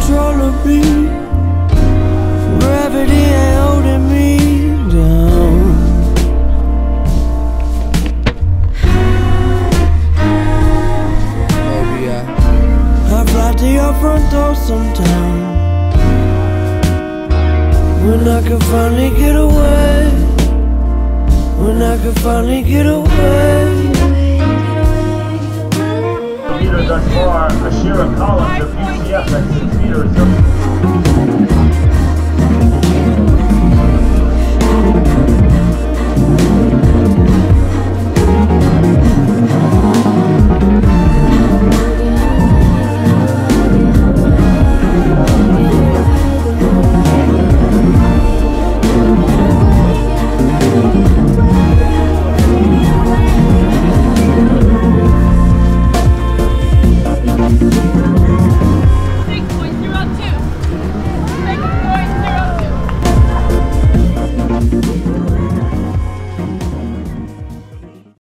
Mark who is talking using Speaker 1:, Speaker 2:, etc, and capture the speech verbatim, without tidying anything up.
Speaker 1: control of me. Gravity ain't holding me down. Maybe I I fly to your front door sometime, when I can finally get away. When I can finally get away.
Speaker 2: Leader thus far, Ashira